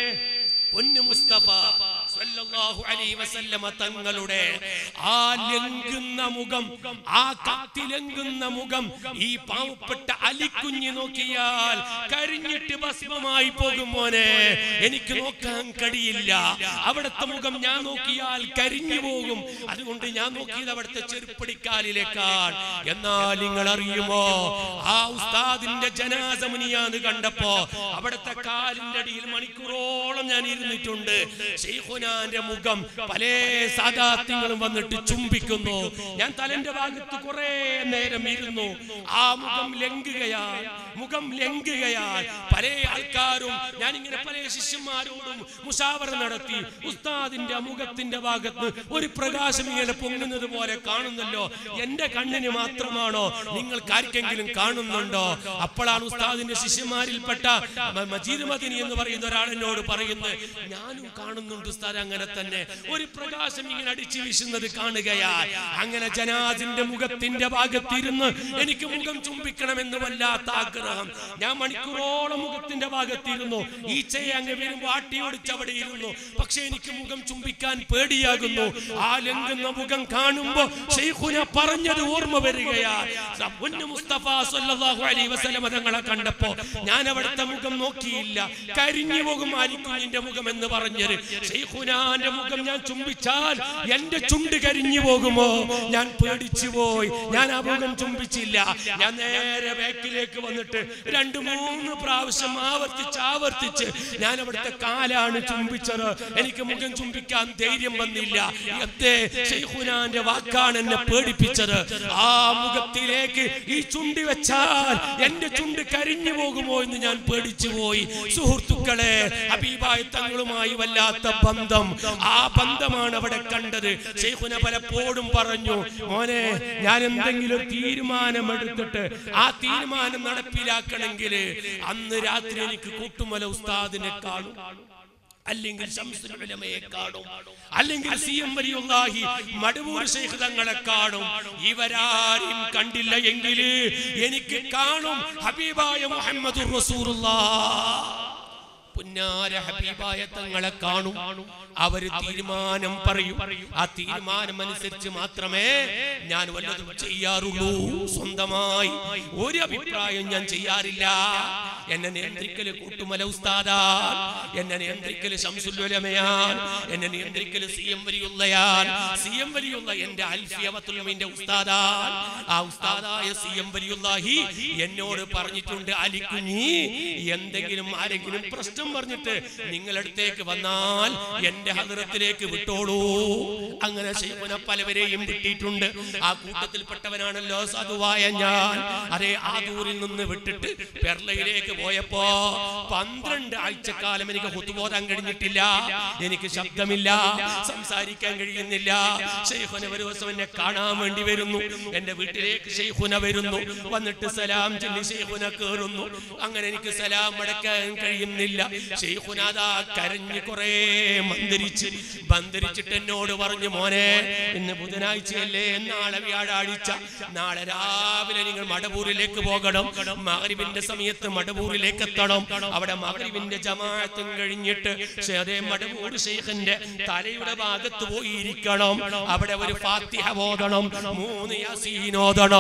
പൊന്നു മുസ്തഫ സല്ലല്ലാഹു അലൈഹി വസല്ലം തങ്ങളുടെ ആ ലംഘുന്ന മുഖം, ആ കത്തിലംഘുന്ന മുഖം ഈ പാവപ്പെട്ട അലിക്കുഞ്ഞ് നോക്കിയാൽ കരിഞ്ഞിട്ട് ഭസ്മമായി പോകും മോനെ. എനിക്ക് നോക്കാൻ കഴിയില്ല. അവിടുത്തെ മുഖം ഞാൻ നോക്കിയാൽ കരിഞ്ഞു പോകും. അതുകൊണ്ട് ഞാൻ നോക്കിയത് അവിടുത്തെ ചെരുപ്പടിക്കാലിലേക്കാണ്. എന്നാൽ നിങ്ങൾ അറിയുമോ, ആ ഉസ്താദിന്റെ ജനാസ മുനിയാന്ന് കണ്ടപ്പോ അവിടുത്തെ കാലിന്റെ അടിയിൽ മണിക്കൂറോളം ഞാൻ ഇരുന്നിട്ടുണ്ട്. ശൈഖുനാന്റെ മുഖം പല സാദാത്യങ്ങളും വന്നിട്ട് ചുംബിക്കുന്നു. ഞാൻ തലന്റെ ഭാഗത്ത് കുറെ നേരം ഇരുന്നു. ആ മുഖം ലംഘുകയാൽ മുഖം ലംഘുകയാൽ പല ആൾക്കാരും, ഞാൻ ഇങ്ങനെ പല ശിഷ്യന്മാരോടും മുശാവറ നടത്തി. ഉസ്താദിന്റെ മുഖത്തിന്റെ ഭാഗത്ത് ഒരു പ്രകാശം ഇങ്ങനെ പൊങ്ങുന്നത് പോലെ കാണുന്നല്ലോ, എന്റെ കണ്ണിന് മാത്രമാണോ, നിങ്ങൾക്ക് ആർക്കെങ്കിലും കാണുന്നുണ്ടോ? അപ്പോഴാണ് ഉസ്താദിന്റെ ശിഷ്യന്മാരിൽപ്പെട്ട മജീദ് മദനി എന്ന് പറയുന്ന ഒരാൾ എന്നോട് പറയുന്നത്, ഞാനും കാണുന്നുണ്ട് ഉസ്താദ്, അങ്ങനെ തന്നെ ഒരു പ്രകാശം ഇങ്ങനെ അടിച്ചു വീശുന്നത് കാണുകയാൽ. അങ്ങനെ ജനാസിന്റെ മുഖത്തിന്റെ ഭാഗത്തിരുന്ന് എനിക്ക് മുഖം ചുംബിക്കണമെന്ന് വല്ലാത്ത ആഗ്രഹം. ഞാൻ മണിക്കൂറോളം മുഖത്തിന്റെ ഭാഗത്തിരുന്നു. ഈച്ചയെ അങ്ങ് വരുമ്പോ ആട്ടിയോടിച്ചവിടെ ഇരുന്നു. പക്ഷെ എനിക്ക് മുഖം ചുംബിക്കാൻ പേടിയാകുന്നു. ആ ലംഘുന്ന മുഖം കാണുമ്പോ ശൈഖുന പറഞ്ഞത് ഓർമ്മ വരികയാണ്. മുസ്തഫ സല്ലല്ലാഹു അലൈഹി വസല്ലം തങ്ങളെ കണ്ടപ്പോ ഞാൻ അവിടുത്തെ മുഖം നോക്കിയില്ല, കരിഞ്ഞു പോകും ആലിക്കുഞ്ഞിന്റെ മുഖം എന്ന് പറഞ്ഞത്. ശൈഖുനാന്റെ മുഖം ഞാൻ ചുംബിച്ചാൽ എന്റെ ചുണ്ട് കരിഞ്ഞു പോകുമോ? ഞാൻ പേടിച്ചു പോയി. ഞാൻ ആ മുഖം ചുംബിച്ചില്ല. ഞാൻ നേരെ ബാക്കിലേക്ക് വന്നിട്ട് രണ്ടു മൂന്ന് പ്രാവശ്യം ആവർത്തിച്ച് ആവർത്തിച്ച് ഞാൻ അവിടുത്തെ കാലാണ് ചുംബിച്ചത്. എനിക്ക് മുഖം ചുംബിക്കാൻ ധൈര്യം വന്നില്ല. എന്തേ? ശൈഖുനാന്റെ വാക്കാണ് എന്നെ പേടിപ്പിച്ചത്. ആ മുഖത്തിലേക്ക് ഈ ചുണ്ടി വെച്ചാൽ എന്റെ ചുണ്ട് കരിഞ്ഞു പോകുമോ എന്ന് ഞാൻ പേടിച്ചു പോയി. സുഹൃത്തുക്കളെ, ഹബീബായ തങ്ങളുമായി വല്ലാത്ത ബന്ധം, ആ ബന്ധമാണ് അവിടെ കണ്ടത്. ശൈഖുന പലപ്പോഴും പറഞ്ഞു, മോനെ ഞാൻ എന്തെങ്കിലും തീരുമാനമെടുത്തിട്ട് ആ തീരുമാനം നടപ്പിലാക്കണമെങ്കിൽ അന്ന് രാത്രി എനിക്ക് കൂട്ടുമല ഉസ്താദിനെ കാണും, അല്ലെങ്കിൽ ശംസുൽ ഉലമയെ കാണും, അല്ലെങ്കിൽ സി എം വലിയുള്ളാഹി മടവൂർ ശൈഖ് തങ്ങളെ കാണും. ഇവരാരും കണ്ടില്ല എങ്കിൽ എനിക്ക് കാണും ഹബീബായ മുഹമ്മദുർ റസൂലുള്ളാഹ്. പുന്നാര ഹബീബായ തങ്ങളെ കാണും. അവര് തീരുമാനം പറയും. ആ തീരുമാനം അനുസരിച്ച് മാത്രമേ ഞാൻ വല്ലതും ചെയ്യാറുള്ളൂ. സ്വന്തമായി ഒരു അഭിപ്രായം ഞാൻ ചെയ്യാറില്ല. എന്നെ നിയന്ത്രിക്കൽ കൂട്ടുമല ഉസ്താദാൻ, എന്നെ നിയന്ത്രിക്കൽ ശംസുൽ ഉലമയാൻ, എന്നെ നിയന്ത്രിക്കൽ സി എം വലിയുള്ളയാൻ. സി എം വലിയുള്ള എന്റെ അൽഫിയത്തുൽ ഉലമയുടെ ഉസ്താദാൻ. ആ ഉസ്താദായ സി എം വലിയുള്ളാഹി എന്നോട് പറഞ്ഞിട്ടുണ്ട്, അലിക്കുഞ്ഞി എന്തെങ്കിലും ആരെങ്കിലും പ്രശ്നം പറഞ്ഞിട്ട് നിങ്ങളടുത്തേക്ക് വന്നാൽ എന്റെ ഹദ്റത്തിലേക്ക് വിട്ടോളൂ. അങ്ങനെ ശൈഖുന പലവരെയും വിട്ടിട്ടുണ്ട്. ആ കൂട്ടത്തിൽപ്പെട്ടവനാണല്ലോ സാധുവായ ഞാൻ. അതേ ആദൂരിൽ നിന്ന് വിട്ടിട്ട് പെർളയിലേക്ക് പോയപ്പോ പന്ത്രണ്ട് ആഴ്ചക്കാലം എനിക്ക് ഖുതുബ ഓതാൻ കഴിഞ്ഞിട്ടില്ല. എനിക്ക് ശബ്ദമില്ല, സംസാരിക്കാൻ കഴിയുന്നില്ല. ശൈഖുന ഒരു ദിവസം എന്നെ കാണാൻ വേണ്ടി വരുന്നു. എന്റെ വീട്ടിലേക്ക് ശൈഖുന വരുന്നു. വന്നിട്ട് സലാം ചൊല്ലി ശൈഖുന കേറുന്നു. അങ്ങനെ എനിക്ക് സലാം മടക്കാൻ കഴിയുന്നില്ല. ശൈഖുന ദാ കരഞ്ഞു കുറെ മന്ത്രിച്ച് മന്ത്രിച്ചിട്ട് എന്നോട് പറഞ്ഞു, മോനെ ഇന്ന് ബുധനാഴ്ചയല്ലേ, നാളെ വ്യാഴാഴ്ച, നാളെ രാവിലെ നിങ്ങൾ മടവൂരിലേക്ക് പോകണം. മഗ്രിബിന്റെ സമയത്ത് മടവൂരിലേക്ക് എത്തണം. അവിടെ മഗ്രിബിന്റെ ജമാഅത്തും കഴിഞ്ഞിട്ട് അതേ മടവൂർ ശൈഖിന്റെ തലയുടെ ഭാഗത്ത് പോയി ഇരിക്കണം. അവിടെ ഒരു ഫാത്തിഹ ഓതണം, മൂന്ന് യാസീൻ ഓതണം,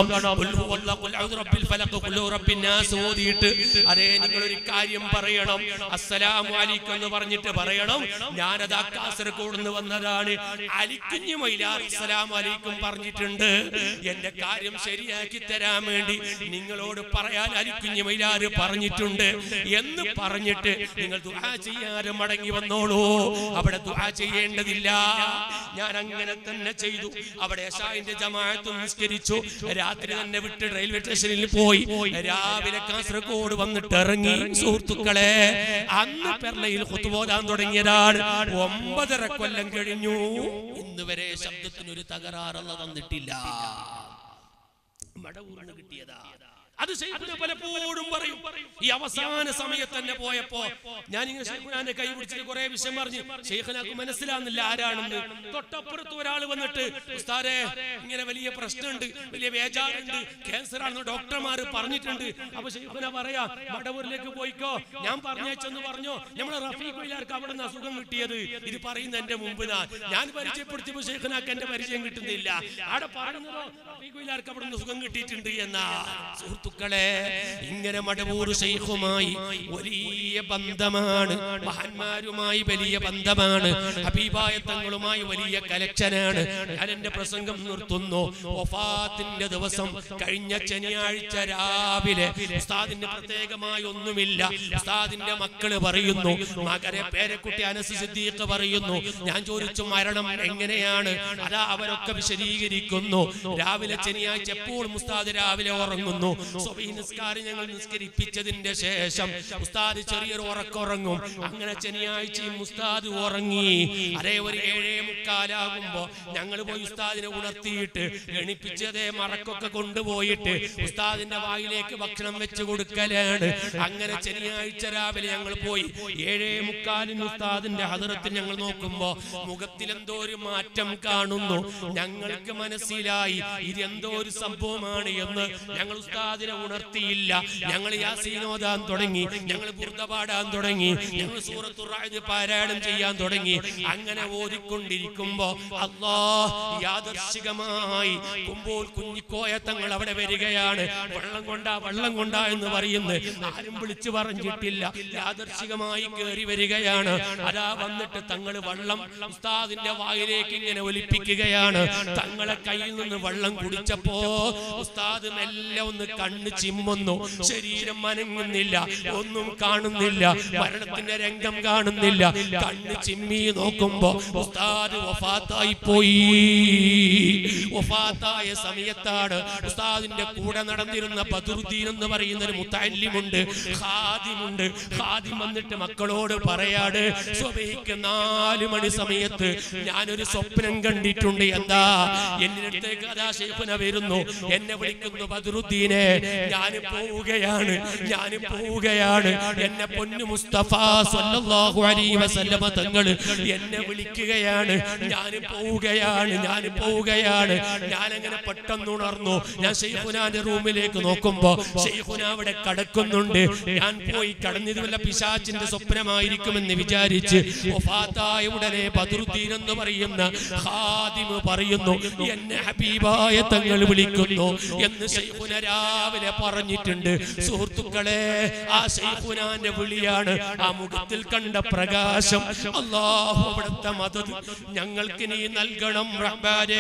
ഓതിയിട്ട് അതേ നിങ്ങൾ ഒരു കാര്യം പറയണം, അസ്സലാമു അലൈക്കും എന്ന് പറഞ്ഞിട്ട് പറയണം, ഞാനതാ കാസർഗോഡ് നിന്ന് വന്നതാണ്, അലിക്കുഞ്ഞി മൈലാർ അസ്സലാമു അലൈക്കും പറഞ്ഞിട്ടുണ്ട്, എന്റെ കാര്യം ശരിയാക്കി തരാൻ വേണ്ടി നിങ്ങളോട് പറയാൻ അലിക്കുഞ്ഞി മൈലാർ പറഞ്ഞിട്ടുണ്ട് എന്ന് പറഞ്ഞിട്ട് നിങ്ങൾ ദുആ ചെയ്യാതെ മടങ്ങി വന്നോളൂ. അവിടെ ദുആ ചെയ്യേണ്ടതില്ല. ഞാൻ അങ്ങനെ തന്നെ ചെയ്തു. അവിടെ ഇശാഇന്റെ ജമാഅത്ത് നിസ്കരിച്ചു. രാത്രി തന്നെ വിട്ട് റെയിൽവേ സ്റ്റേഷനിൽ പോയി രാവിലെ കാസർഗോഡ് വന്നിട്ട് ഇറങ്ങി. സുഹൃത്തുക്കളെ, അന്ന് പെർളയിൽ ഖുതുബ ഓതാൻ തുടങ്ങിയതാണ്. ഒമ്പതര കൊല്ലം കഴിഞ്ഞു. ഇന്ന് വരെ ശബ്ദത്തിനൊരു തകരാറുള്ള തന്നിട്ടില്ല. മടവൂരിന് കിട്ടിയതാ. അത് ശൈഖുന പലപ്പോഴും പറയും. ഈ അവസാന സമയത്ത് തന്നെ പോയപ്പോ ഞാൻ ഇങ്ങനെ ശൈഖുനാന്റെ കൈ പിടിച്ചിട്ട് കുറെ വിഷയം പറഞ്ഞു. ശൈഖുനാക്ക് മനസ്സിലാകുന്നില്ല ആരാണെന്ന്. തൊട്ടപ്പുറത്ത് ഒരാൾ വന്നിട്ട്, ഉസ്താദേ ഇങ്ങനെ വലിയ പ്രശ്നമുണ്ട്, വലിയ ബേജാറുണ്ട്, ക്യാൻസർ ആണെന്ന് ഡോക്ടർമാർ പറഞ്ഞിട്ടുണ്ട്. അപ്പൊ ശൈഖുന പറയാ, മടവൂരിലേക്ക് പോയിക്കോ, ഞാൻ പറഞ്ഞയച്ചെന്ന് പറഞ്ഞോ. നമ്മളെ റഫീഖ് മൈലാർക്ക് അവിടെ നിന്ന് അസുഖം കിട്ടിയത് ഇത് പറയുന്ന എന്റെ മുമ്പ് ഞാൻ പരിചയപ്പെടുത്തിയപ്പോ ശൈഖുനാക്ക് എന്റെ പരിചയം കിട്ടുന്നില്ല. അവിടെ പറയുന്നതോ റഫീഖ് മൈലാർക്ക് അവിടെ നിന്ന് സുഖം കിട്ടിയിട്ടുണ്ട് എന്നാ. സുഹൃത്തുക്കളെ, ഇങ്ങനെ മടവൂർ ശൈഖുമായി വലിയ ബന്ധമാണ്, മഹാന്മാരുമായി വലിയ ബന്ധമാണ്, ഹബീബായ തങ്ങളുമായി വലിയ കലക്ഷനാണ്. ഞാൻ എന്റെ പ്രസംഗം നിർത്തുന്നു. വഫാത്തിന്റെ ദിവസം കഴിഞ്ഞ ശനിയാഴ്ച രാവിലെ ഉസ്താദിന്റെ പ്രത്യേകമായി ഒന്നുമില്ല. ഉസ്താദിന്റെ മക്കള് പറയുന്നു, മകരെ പേരക്കുട്ടി അനസ് സിദ്ദീഖ് പറയുന്നു. ഞാൻ ചോദിച്ചു മരണം എങ്ങനെയാണ്? അതാ അവരൊക്കെ വിശദീകരിക്കുന്നു. രാവിലെ ശനിയാഴ്ച എപ്പോഴും ഉസ്താദ് രാവിലെ ഉറങ്ങുന്നു. സുബ്ഹി നിസ്കാരം ഞങ്ങൾ നിസ്കരിപ്പിച്ചതിന്റെ ശേഷം ഉസ്താദ് ചെറിയൊരു ഉറക്കുറങ്ങും. അങ്ങനെ ശനിയാഴ്ചയും ഉസ്താദ് ഉറങ്ങി. അതേ ഒരു ഏഴേ മുക്കാലാകുമ്പോ ഞങ്ങൾ പോയി ഉസ്താദിനെ ഉണർത്തിയിട്ട് എണിപ്പിച്ചതേ മറക്കൊക്കെ കൊണ്ടുപോയിട്ട് ഉസ്താദിന്റെ വായിലേക്ക് ഭക്ഷണം വെച്ച് കൊടുക്കലാണ്. അങ്ങനെ ശനിയാഴ്ച രാവിലെ ഞങ്ങൾ പോയി. ഏഴേ മുക്കാലിന് ഉസ്താദിന്റെ ഹദ്റത്തിൽ ഞങ്ങൾ നോക്കുമ്പോ മുഖത്തിൽ എന്തോ ഒരു മാറ്റം കാണുന്നു. ഞങ്ങൾക്ക് മനസ്സിലായി ഇതെന്തോ ഒരു സംഭവമാണ് എന്ന്. ഞങ്ങൾ ഉസ്താദിനെ ഉണർത്തിയില്ല. ഞങ്ങൾ യാസീൻ ഓതാൻ തുടങ്ങി, ഞങ്ങൾ ബുർദ പാടാൻ തുടങ്ങി, ഞങ്ങൾ സൂറത്തുർ റഅദ് പാരായണം ചെയ്യാൻ തുടങ്ങി. അങ്ങനെ ഓതിക്കൊണ്ടിരിക്കുമ്പോ അല്ലാഹ് യാദർശികമായി കുമ്പോൾ കുഞ്ഞിക്കോയ തങ്ങൾ അവിടെ വരികയാണ്. വെള്ളം കൊണ്ടാ വെള്ളം കൊണ്ടാ എന്ന് പറയുന്നു. ആരും വിളിച്ചു പറഞ്ഞിട്ടില്ല. യാദർശികമായി കയറി വരികയാണ്. അതാ വന്നിട്ട് തങ്ങൾ വെള്ളം ഉസ്താദിന്റെ വായിലേക്ക് ഇങ്ങനെ ഒലിപ്പിക്കുകയാണ്. തങ്ങളെ കയ്യിൽ നിന്ന് വെള്ളം കുടിച്ചപ്പോ ഉസ്താദ് മെല്ലെ ഒന്ന് കണ്ണ് ചിമ്മുന്നു. ശരീരം അനങ്ങുന്നില്ല, ഒന്നും കാണുന്നില്ല, മരണത്തിന്റെ രംഗം കാണുന്നില്ല. കണ്ണ് ചിമ്മി നോക്കുമ്പോ ഉസ്താദ് വഫാത്തായി പോയി. വഫാത്തായ സമയത്താണ് ഉസ്താദിന്റെ കൂടെ നടന്നിരുന്ന ബദറുദ്ദീൻ എന്ന് പറയുന്ന ഒരു മുത്തഅല്ലിമുണ്ട്, ഖാദിമുണ്ട്. ഖാദിം വന്നിട്ട് മക്കളോട് പറയാട്, സുബഹിക്ക് നാല് മണി സമയത്ത് ഞാനൊരു സ്വപ്നം കണ്ടിട്ടുണ്ട്. എന്താ? എന്റെ അടുത്തേക്ക് അതാ ശൈഖുന വരുന്നു, എന്നെ വിളിക്കുന്നു, ബദറുദ്ദീനെ ഞാൻ പോവുകയാണ്, ഞാൻ പോവുകയാണ്. എന്നെ പൊന്നു മുസ്തഫ സ്വല്ലല്ലാഹു അലൈഹി വസല്ലമ തങ്ങൾ എന്നെ വിളിക്കുകയാണ്. ഞാൻ പോവുകയാണ്, ഞാൻ പോവുകയാണ്. ഞാൻ അങ്ങനെ പെട്ടെന്ന് ഉണർന്നു. ഞാൻ ശൈഖുനാന്റെ റൂമിലേക്ക് നോക്കുമ്പോ ശൈഖുന അവിടെ കടക്കുന്നുണ്ട്. ഞാൻ പോയി കടന്നിത് വല്ല പിശാചിന്റെ സ്വപ്നമായിരിക്കുമെന്ന് വിചാരിച്ച് വഫാത്തായ ഉടനെ ബദറുദ്ദീൻ എന്ന് പറയുന്ന ഖാദിം പറയുന്നു, എന്നെ ഹബീബായ തങ്ങൾ വിളിക്കുന്നു എന്ന് ശൈഖുന രാവിലെ രാവിലെ പറഞ്ഞിട്ടുണ്ട്. സുഹൃത്തുക്കളെ, ആ ശൈഖുനാന്റെ വിളിയാണ്, ആ മുഖത്തിൽ കണ്ട പ്രകാശം. അല്ലാഹു അവിടുത്തെ മദദ് ഞങ്ങൾക്ക് നീ നൽകണം റഹ്മാനേ.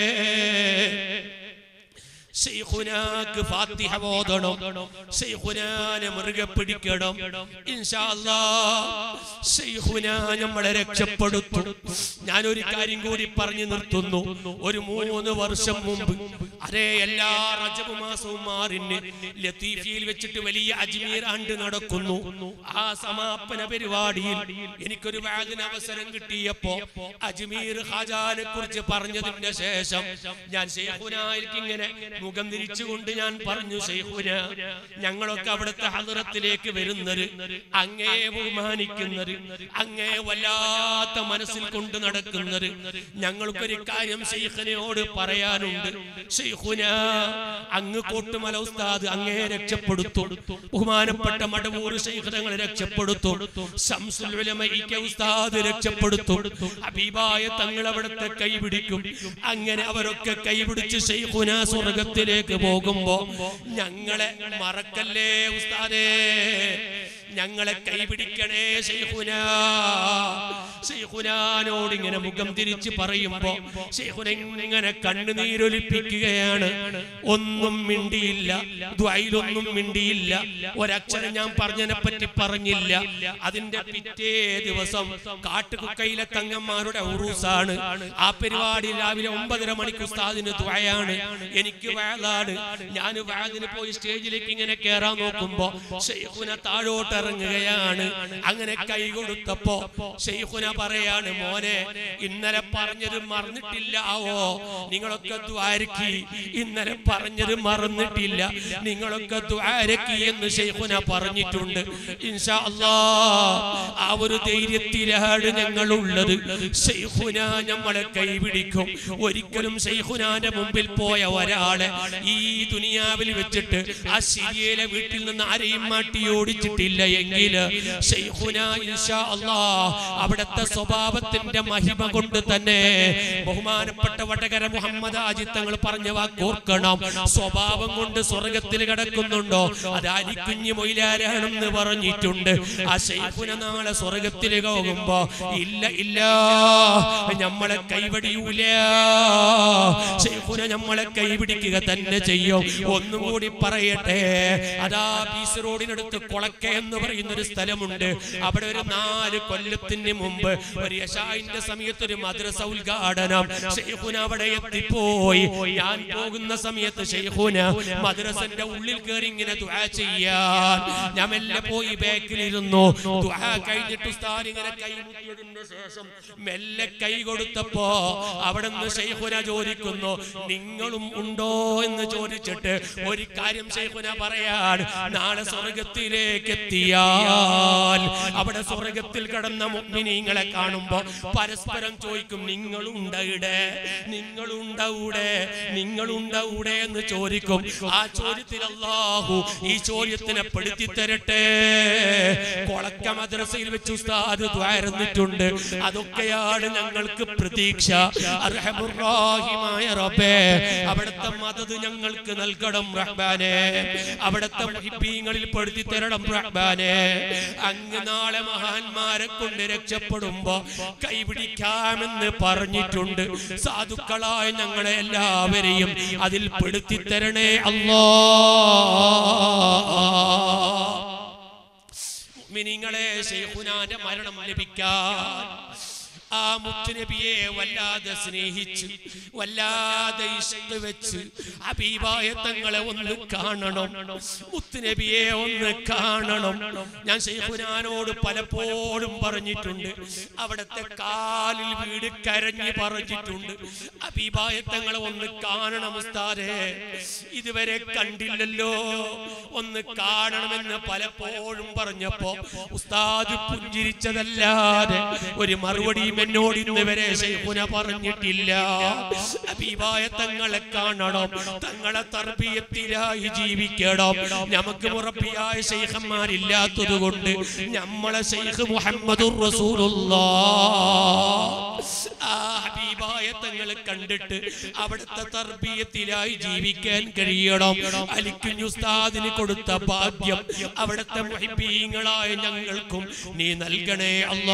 ശൈഖുനാക്ക് ഫാത്തിഹ ഓതണം, ശൈഖുനാനെ മുറുകെ പിടിക്കണം. ഇൻഷാ അല്ലാഹ് ശൈഖുനാ നമ്മളെ രക്ഷപ്പെടുത്തും. ഞാനൊരു കാര്യം കൂടി പറഞ്ഞു നിർത്തുന്നു. ഒരു മൂന്ന് വർഷം മുമ്പ് അതേ എല്ലാ റജബ് മാസവും മാറിന് ലത്തീഫിയിൽ വെച്ചിട്ട് വലിയ അജ്മീർ ആണ്ട് നടക്കുന്നു. ആ സമാപന പരിപാടിയിൽ എനിക്കൊരു വാദിന് അവസരം കിട്ടിയപ്പോ അജ്മീർ ഖാജാനെ കുറിച്ച് പറഞ്ഞതിന്റെ ശേഷം ഞാൻ ശൈഖുനായിക്ക് ഇങ്ങനെ മുഖം തിരിച്ചുകൊണ്ട് ഞാൻ പറഞ്ഞു, ശൈഖുന, ഞങ്ങളൊക്കെ അവിടുത്തെ ഹദ്റത്തിലേക്ക് വരുന്നത്, അങ്ങേ ബഹുമാനിക്കുന്നത്, അങ്ങേ വല്ലാത്ത മനസ്സിൽ കൊണ്ട് നടക്കുന്നത്, ഞങ്ങൾക്കൊരു കാര്യം ശൈഖിനോട് പറയാനുണ്ട്. ശൈഖുന, അങ്ങ് കോട്ടുമല ഉസ്താദ് അങ്ങേ രക്ഷപ്പെടുത്തും, ബഹുമാനപ്പെട്ട മടവൂർ ശൈഖ് തങ്ങളെ രക്ഷപ്പെടുത്തും, ശംസുൽ ഉലമ ഇ കെ ഉസ്താദ് രക്ഷപ്പെടുത്തും, ഹബീബായ തങ്ങൾ അവിടുത്തെ കൈപിടിക്കും. അങ്ങനെ അവരൊക്കെ കൈപിടിച്ച് ശൈഖുന സ്വർഗത്തിലേക്ക് പോകുമ്പോ ഞങ്ങളെ മറക്കല്ലേ ഉസ്താദേ, ഞങ്ങളെ കൈപിടിക്കണേ ശൈഖുന. ശൈഖുനാനോട് ഇങ്ങനെ മുഖം തിരിച്ച് പറയുമ്പോ ശൈഖുന ഇങ്ങനെ കണ്ണുനീരൊലിപ്പിക്കുകയാണ്. ഒന്നും മിണ്ടിയില്ല, ദുആയിലൊന്നും മിണ്ടിയില്ല, ഒരക്ഷരം ഞാൻ പറഞ്ഞതിനെ പറ്റി പറഞ്ഞില്ല. അതിന്റെ പിറ്റേ ദിവസം കാട്ടുകുക്കയിലെ തങ്ങന്മാരുടെ ഉറൂസാണ്. ആ പരിപാടി രാവിലെ ഒമ്പതര മണിക്ക് ഉസ്താദിന് ദുആയാണ്, എനിക്ക് വഅദാണ്. ഞാൻ വഅദിന് പോയി സ്റ്റേജിലേക്ക് ഇങ്ങനെ കേറാൻ നോക്കുമ്പോ ശൈഖുന താഴോട്ട് ഇറങ്ങുകയാണ്. അങ്ങനെ കൈ കൊടുത്തപ്പോ ശൈഖുന പറയാണ്, മോനെ ഇന്നലെ പറഞ്ഞത് മറന്നിട്ടില്ലാവോ? നിങ്ങളൊക്കെ ദുആരക്കി, ഇന്നലെ പറഞ്ഞത് മറന്നിട്ടില്ല, നിങ്ങളൊക്കെ ദുആരക്കി എന്ന് ശൈഖുന പറഞ്ഞിട്ടുണ്ട്. ഇൻഷാ അല്ലാഹ് ആ ഒരു ധൈര്യത്തിലാണ് ഞങ്ങളുള്ളത്. ശൈഖുന നമ്മളെ കൈപിടിക്കും. ഒരിക്കലും ശൈഖുനാന്റെ മുമ്പിൽ പോയ ഒരാളെ ഈ ദുനിയാവിൽ വെച്ചിട്ട് ആ സിരിയയിലെ വീട്ടിൽ നിന്ന് ആരെയും മാറ്റി ഓടിച്ചിട്ടില്ല എങ്കിൽ ശൈഖുന ഇൻഷാ അല്ലാഹ് അവിടുത്തെ സ്വഭാവത്തിന്റെ മഹിമ കൊണ്ട് തന്നെ, ബഹുമാനപ്പെട്ട വടകര മുഹമ്മദ് ആജി തങ്ങൾ പറഞ്ഞ വാക്കോർക്കണം, സ്വഭാവം കൊണ്ട് സ്വർഗത്തിൽ കിടക്കുന്നുണ്ടോ അത് അരിക്കുഞ്ഞ് മൊയിലാരാണെന്ന് പറഞ്ഞിട്ടുണ്ട്. ആ ശൈഖുന നാളെ സ്വർഗത്തിൽ പോകുമ്പോ ഇല്ല ഇല്ല നമ്മളെ കൈവടിയൂല, ശൈഖുന നമ്മളെ കൈപിടിക്കുക തന്നെ ചെയ്യും. ഒന്നും കൂടി പറയട്ടെ, അതാ ബീസ് റോഡിനടുത്ത് കൊളക്ക എന്ന് പറയുന്ന ഒരു സ്ഥലമുണ്ട്. അവിടെ ഒരു നാല് കൊല്ലത്തിന് മുമ്പ് ഒരു യശാഇന്റെ സമയത്ത് ഒരു മദ്രസ ഉദ്ഘാടനം. ശൈഖുന അവിടെ എത്തിപ്പോയി. ഞാൻ പോകുന്ന സമയത്ത് ശൈഖുന മദ്രസന്റെ ഉള്ളിൽ കയറി ഇങ്ങനെ ദുആ ചെയ്യാൻ ഞാൻ മെല്ലെ പോയി ബാക്കിലിരുന്നു. ദുആ കഴിഞ്ഞിട്ട് ഉസ്താദ് ഇങ്ങനെ കൈ മുത്തിയതിന്റെ ശേഷം മെല്ലെ കൈ കൊടുത്തപ്പോ അവിടെ നിന്ന് ശൈഖുന ചോദിക്കുന്നു, നിങ്ങളും ഉണ്ടോ എന്ന് ചോദിച്ചിട്ട് ഒരു കാര്യം ശൈഖുന പറയാൻ, നാളെ സ്വർഗത്തിലേക്ക് എത്തിയാൽ അവിടെ സ്വർഗത്തിൽ കടന്ന മുഅ്മിനീങ്ങളെ കാണുമ്പോ പരസ്പരം ചോദിക്കും, നിങ്ങളുണ്ടവിടെ, നിങ്ങളുണ്ടവിടെ, നിങ്ങളുണ്ടവിടെ എന്ന് ചോദിക്കും. ആ ചോദ്യത്തിൽ അല്ലാഹു ഈ ചോദ്യത്തിനെ പെടുത്തി തരട്ടെ. കൊളക്ക മദ്രസയിൽ വെച്ച് ഉസ്താദ് ദ്വാരന്നിട്ടുണ്ട്. അതൊക്കെയാണ് ഞങ്ങൾക്ക് പ്രതീക്ഷ. അർഹമുർ റഹീമായ റബ്ബേ, അവിടുത്തെ മദദ് ഞങ്ങൾക്ക് നൽകണം റഹ്മാനേ, അവിടുത്തെ മുഹിബ്ബീങ്ങളിൽ പെടുത്തി തരണം റഹ്മാനേ. അങ്ങ് നാളെ മഹാന്മാരെ കൊണ്ട് രക്ഷപ്പെടുമ്പോ കൈപിടിക്കാമെന്ന് പറഞ്ഞിട്ടുണ്ട്. സാധുക്കളായ ഞങ്ങളെ എല്ലാവരെയും അതിൽ പെടുത്തി തരണേ അല്ലാഹ്. മുഅ്മിനീങ്ങളെ, ശൈഖുനാന്റെ മരണം ലഭിക്കാൻ ആ മുത്തുനബിയെ വല്ലാതെ സ്നേഹിച്ച് വല്ലാതെ ഇഷ്ട് വെച്ച് ഹബീബായ തങ്ങളെ ഒന്ന് കാണണം, മുത്തുനബിയെ ഒന്ന് കാണണം. ഞാൻ ശൈഖുനാനോട് പലപ്പോഴും പറഞ്ഞിട്ടുണ്ട്, അവിടുത്തെ കാലിൽ വീട് കരഞ്ഞ് പറഞ്ഞിട്ടുണ്ട്, ഹബീബായ തങ്ങളെ ഒന്ന് കാണണം ഉസ്താദേ, ഇതുവരെ കണ്ടില്ലല്ലോ, ഒന്ന് കാണണമെന്ന് പലപ്പോഴും പറഞ്ഞപ്പോ ഉസ്താദ് പുഞ്ചിരിച്ചതല്ലാതെ ഒരു മറുപടിയും എന്നോട് ഇന്ന് വരെ ശൈഖുന പറഞ്ഞിട്ടില്ല. ഹബീബായ തങ്ങളെ കാണണം, തങ്ങളെ തർബിയത്തിലായി ജീവിക്കണം. നമുക്ക് മുറബിയായ ശൈഖന്മാരില്ലാത്തത് കൊണ്ട് നമ്മളെ ശൈഖ് മുഹമ്മദുർ റസൂലുള്ളാഹ് ആ ഹബീബായ തങ്ങളെ കണ്ടിട്ട് അവിടുത്തെ തർബിയത്തിലായി ജീവിക്കാൻ കഴിയണം. അലിക്കുഞ്ഞ് ഉസ്താദിന് കൊടുത്ത ഭാഗ്യം അവിടുത്തെ മുഹിബ്ബീങ്ങളായ ഞങ്ങൾക്കും നീ നൽകണേ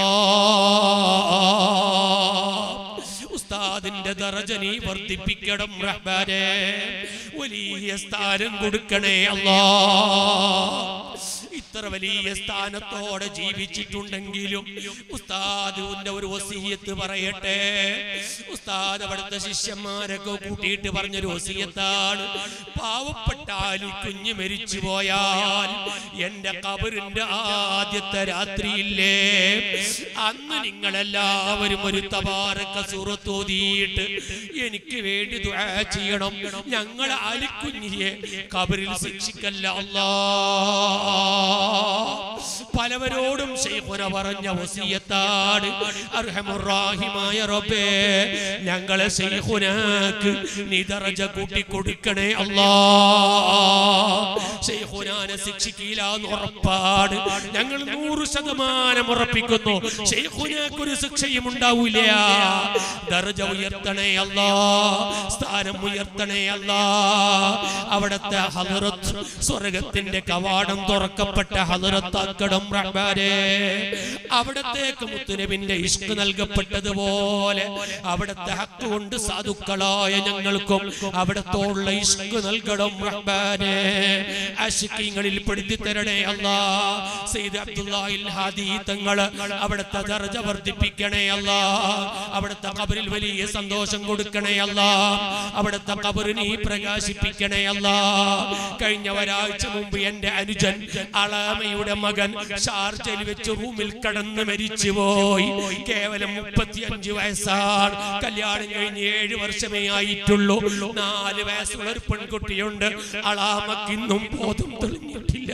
അല്ലാഹ്. ഉസ്താദിന്റെ ദറജ നീ വർദ്ധിപ്പിക്കണം റഹ്മാനേ. വലിയ സ്ഥാനം കൊടുക്കണേ അല്ലാഹ്. ഇത്ര വലിയ സ്ഥാനത്തോടെ ജീവിച്ചിട്ടുണ്ടെങ്കിലും ഉസ്താദിന്റെ ഒരു വസിയത്ത് പറയട്ടെ. ഉസ്താദ് അവിടുത്തെ ശിഷ്യന്മാരൊക്കെ കൂട്ടിയിട്ട് പറഞ്ഞൊരു വസിയത്താണ്, പാവപ്പെട്ട അലിക്കുഞ്ഞ് മരിച്ചു പോയാൽ എന്റെ ഖബറിന്റെ ആദ്യത്തെ രാത്രിയില്ലേ, അന്ന് നിങ്ങളെല്ലാവരും ഒരു തബാറക സൂറത്ത് ഓതിയിട്ട് എനിക്ക് വേണ്ടി ദുആ ചെയ്യണം. ഞങ്ങൾ അലിക്കുഞ്ഞിയെ ഖബറിൽ ശിക്ഷിക്കല്ല അല്ലാഹ്. പലവരോടും ശൈഖുന പറഞ്ഞ വസിയത്താണ്. അർഹമുർ റഹീമായ റബ്ബേ, ഞങ്ങളെ ശൈഖുനാക്ക് നീ ദറജ കൂട്ടി കൊടുക്കണേ അല്ലാഹ്. ശൈഖുനാനെ ശിക്ഷിക്കില്ലാന്ന് ഉറപ്പാണ്. ഞങ്ങൾ നൂറ് ശതമാനം ഉറപ്പിക്കുന്നു, ശൈഖുനാക്ക് ഒരു ശിക്ഷയും ഉണ്ടാവില്ല. ദറജ ഉയർത്തണേ അല്ലാഹ്, സ്ഥാനം ഉയർത്തണേ അല്ലാഹ്. അവിടുത്തെ ഹദ്റത്ത് സ്വർഗ്ഗത്തിന്റെ കവാടം തുറക്കപ്പെട്ട ഹദ്റത്താക്കണം റഹ്മാനേ. അവിടത്തേക്ക് മുത്തുനബിന്റെ ഇഷ്ക് നൽകപ്പെട്ടതുപോലെ അവിടുത്തെ ഹക്ക് കൊണ്ട് സാധുക്കളായ ഞങ്ങൾക്കും അവിടത്തോടുള്ള ഇഷ്ക് നൽകണം റഹ്മാനേ. ആശിഖീങ്ങളിൽ പെടുത്തി തരണേ അല്ലാഹ്. സയ്യിദ് അബ്ദുല്ലാഹിൽ ഹാദി തങ്ങൾ അവിടുത്തെ ദറജ വർദ്ധിപ്പിക്കണേ അല്ലാഹ്. അവിടുത്തെ ഖബറിൽ വലിയ സന്തോഷം കൊടുക്കണേ അല്ലാഹ്. അവിടുത്തെ ഖബർ നീ പ്രകാശിപ്പിക്കണേ അല്ലാഹ്. കഴിഞ്ഞ ഒരാഴ്ച മുമ്പ് എന്റെ അനുജൻ അളാമയുടെ മകൻ ഷാർജയിൽ വെച്ച് റൂമിൽ കടന്ന് മരിച്ചുപോയി. കേവലം മുപ്പത്തിയഞ്ച് വയസ്സാണ്. കല്യാണം കഴിഞ്ഞ് ഏഴ് വർഷമേ ആയിട്ടുള്ളൂ. നാല് വയസ്സുള്ള ഒരു പെൺകുട്ടിയുണ്ട്. അളാമക്കിന്നും ബോധം തെളിഞ്ഞിട്ടില്ല.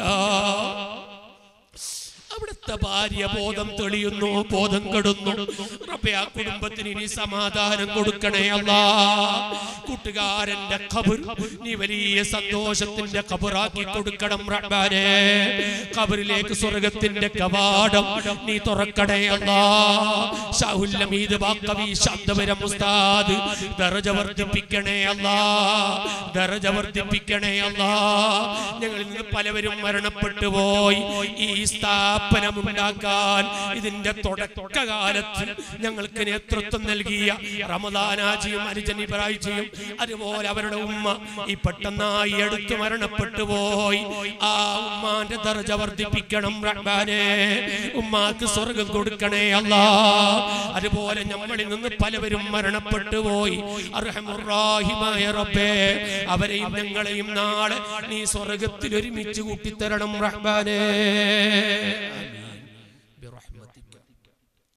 അവിടുത്തെ ഭാര്യ ബോധം തെളിയുന്നു, ബോധം കെടുന്നു. റബ്ബേ, ആ കുടുംബത്തിന് ഇനി സമാധാനം കൊടുക്കണേ അല്ലാഹ്. കൂട്ടുകാരന്റെ ഖബർ നീ വലിയ സന്തോഷത്തിന്റെ ഖബറാക്കി കൊടുക്കണം റഹ്മാനേ. ഖബറിലേക്ക് സ്വർഗ്ഗത്തിന്റെ കവാടം നീ തുറക്കണേ അല്ലാഹ്. ഷാഹുൽ ഹമീദ് ബാഖവി ശബ്ദവരം ഉസ്താദ് ദറജ വർദ്ധിപ്പിക്കണേ അല്ലാഹ്, ദറജ വർദ്ധിപ്പിക്കണേ അല്ലാഹ്. ഞങ്ങളിൽ നിന്ന് പലവരും മരണപ്പെട്ടു പോയി. ഈ സ്ഥാപനമുണ്ടാക്കാൻ ഇതിന്റെ തുടക്കകാലത്ത് ഞങ്ങൾക്ക് നേതൃത്വം നൽകിയ റമദാനാജിയും അനുജൻ ഇബ്രാഹിം, അതുപോലെ അവരുടെ ഉമ്മ ഈ പെട്ടെന്നായി എടുത്തു മരണപ്പെട്ടു പോയി. ആ ഉമ്മാന്റെ ദറജ വർദ്ധിപ്പിക്കണം റഹ്മാനേ. ഉമ്മാക്ക് സ്വർഗ്ഗം കൊടുക്കണേ അല്ലാഹ്. അതുപോലെ നമ്മളിൽ നിന്ന് പലവരും മരണപ്പെട്ടു പോയി. അർഹമുർ റഹീമായ റബ്ബേ, അവരെയും ഞങ്ങളെയും നാളെ നീ സ്വർഗ്ഗത്തിൽ ഒരുമിച്ച് കൂട്ടിത്തരണം റഹ്മാനേ.